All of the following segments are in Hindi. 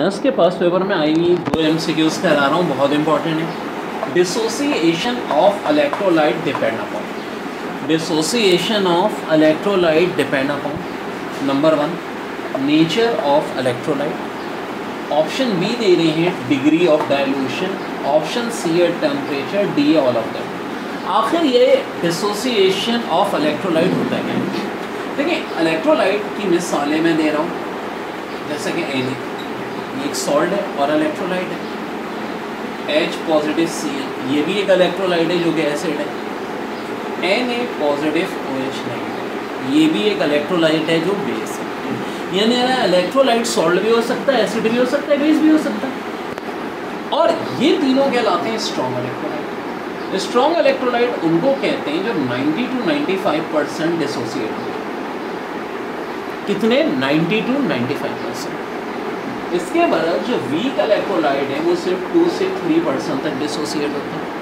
के पास पेपर में आई हुई 2 MCQs करा रहा हूँ, बहुत इंपॉर्टेंट है। Dissociation of electrolyte depend upon, dissociation of electrolyte depend upon number 1 nature of electrolyte, option B दे रहे हैं degree of dilution, option C है temperature, D all of that. आखिर ये डिसोसिएशन ऑफ इलेक्ट्रोलाइट होता है क्या? देखिए, इलेक्ट्रोलाइट की मिसालें मैं दे रहा हूँ, जैसे कि Na, ये एक सॉल्ट है और इलेक्ट्रोलाइट है। H पॉजिटिव Cl, ये भी एक इलेक्ट्रोलाइट है जो कि एसिड है। Na पॉजिटिव OH नेगेटिव, ये भी एक इलेक्ट्रोलाइट है जो बेस है। यानी इलेक्ट्रोलाइट सॉल्ट भी हो सकता है, एसिड भी हो सकता है, बेस भी हो सकता है। और ये तीनों कहलाते हैं स्ट्रॉन्ग इलेक्ट्रोलाइट। स्ट्रॉन्ग इलेक्ट्रोलाइट उनको कहते हैं जो 90 to 95% डिसोसिएट होते हैं। कितने? 90 to 95%। इसके बरस जो वीक इलेक्ट्रोलाइट है वो सिर्फ 2 से 3% तक डिसोसिएट होते हैं।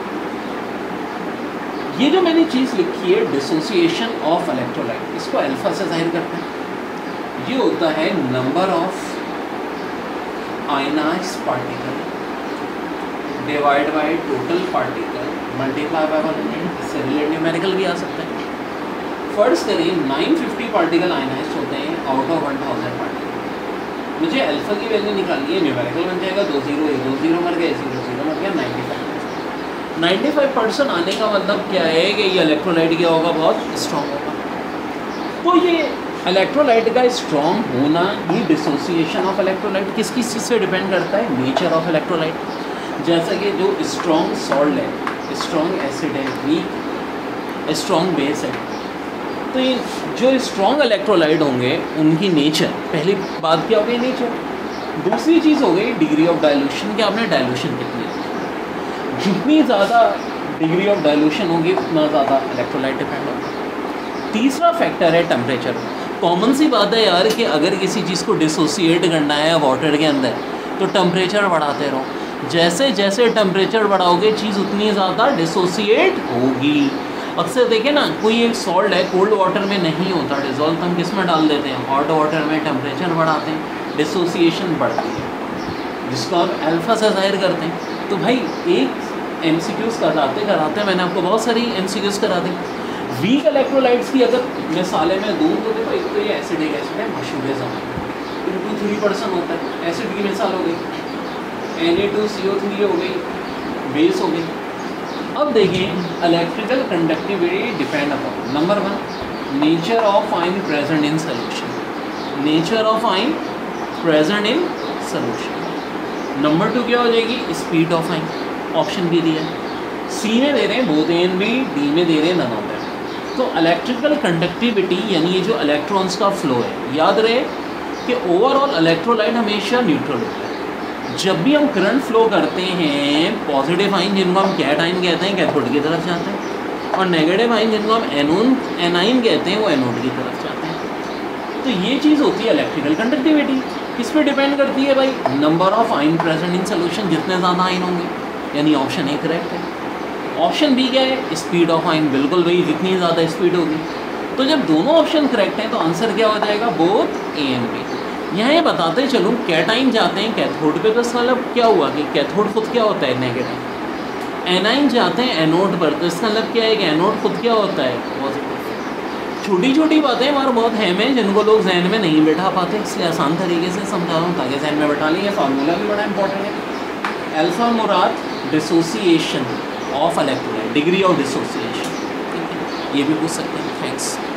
ये जो मैंने चीज़ लिखी है डिसोसिएशन ऑफ इलेक्ट्रोलाइट, इसको अल्फा से जाहिर करते हैं। ये होता है number of ionize particle divide by total particle multiply by 100। इससे रिलेटेड न्यूमेरिकल भी आ सकता है। फर्स्ट करें 950 पार्टिकल आयनाइज होते हैं आउट ऑफ 1000 पार्टिकल। मुझे अल्फा की वैल्यू निकालनी है, न्यूमेरिकल बन जाएगा 2 0, 2 0 मर गए, 0 0 मर गया, 95%। 95% आने का मतलब क्या है कि ये इलेक्ट्रोलाइट क्या होगा? बहुत स्ट्रॉन्ग होगा। तो ये इलेक्ट्रोलाइट का स्ट्रॉन्ग होना, ये डिसोसिएशन ऑफ इलेक्ट्रोलाइट किस चीज़ से डिपेंड करता है? Nature of electrolyte. जैसे कि जो स्ट्रॉन्ग सॉल्ट है, स्ट्रॉन्ग एसिड है, वीक स्ट्रॉन्ग बेस है। तो ये जो स्ट्रॉन्ग इलेक्ट्रोलाइट होंगे उनकी नेचर, पहली बात क्या हो गई? नेचर। दूसरी चीज़ हो गई डिग्री ऑफ डाइल्यूशन, कि आपने डाइल्यूशन कितनी है। जितनी ज़्यादा डिग्री ऑफ डाइल्यूशन होगी उतना ज़्यादा इलेक्ट्रोलाइट डिपेंड होगा। तीसरा फैक्टर है टेम्परेचर। कॉमन सी बात है यार कि अगर किसी चीज़ को डिसोसिएट करना है वाटर के अंदर तो टेम्परेचर बढ़ाते रहो। जैसे जैसे टेम्परेचर बढ़ाओगे चीज़ उतनी ज़्यादा डिसोसिएट होगी। अक्सर देखें ना, कोई एक सॉल्ट है कोल्ड वाटर में नहीं होता डिज़ोल्व, तो हम किस में डाल देते हैं? हॉट वाटर में। टेम्परेचर बढ़ाते हैं, डिसोसिएशन बढ़ती है, जिसको हम अल्फा से जाहिर करते हैं। तो भाई एक MCQs कराते मैंने आपको बहुत सारी MCQs करा दी। वीक इलेक्ट्रोलाइट्स की अगर मिसालें मैं दूँ तो देखो, एक तो ये एसिड है मशहूर बिल्कुल 3% होता है। एसिड की मिसाल हो गई, Na2CO3 हो गई, बेस हो गई। अब देखें electrical conductivity depend upon number 1 nature of ion present in solution, nature of ion present in solution. Number 2 क्या हो जाएगी? Speed of ion. Option B दिया है, सी में दे रहे हैं बोथ एन बी, डी में दे रहे हैं नन ऑफ दैट। तो इलेक्ट्रिकल कंडक्टिविटी यानी ये जो इलेक्ट्रॉन्स का फ्लो है, याद रहे कि ओवरऑल इलेक्ट्रोलाइट हमेशा न्यूट्रल होता है। जब भी हम करंट फ्लो करते हैं, पॉजिटिव आयन जिनको हम कैट आयन कहते हैं कैथोड की तरफ जाते हैं, और नेगेटिव आयन जिनको हम एनाइन कहते हैं वो एनोड की तरफ जाते हैं। तो ये चीज़ होती है इलेक्ट्रिकल कंडक्टिविटी। किस पे डिपेंड करती है भाई? Number of ion present in solution, जितने ज़्यादा आयन होंगे। यानी ऑप्शन ए करेक्ट है। ऑप्शन बी क्या है? Speed of ion. बिल्कुल भाई, जितनी ज़्यादा स्पीड होगी। तो जब दोनों ऑप्शन करेक्ट हैं तो आंसर क्या हो जाएगा? Both A and B. यहाँ ये बताते चलूँ, कैटाइन जाते हैं कैथोड पे, तो इसका मतलब क्या हुआ कि कैथोड खुद क्या होता है? नेगेटिव। एनाइन जाते हैं एनोड पर, तो इसका मतलब क्या है कि एनोड खुद क्या होता है? पॉजिटिव। छोटी छोटी बातें हमारे बहुत अहम हैं जिनको लोग जहन में नहीं बैठा पाते, इसलिए आसान तरीके से समझा रहा हूँ ताकि जहन में बैठा लें। फार्मूला भी बड़ा इंपॉर्टेंट है। अल्फा मुराद dissociation of electrolyte, degree of dissociation. ठीक है, ये भी पूछ सकते हैं। थैंक्स।